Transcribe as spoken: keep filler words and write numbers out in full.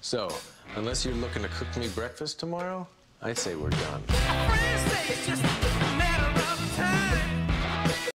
So, unless you're looking to cook me breakfast tomorrow, I'd say we're done. Friends say it's just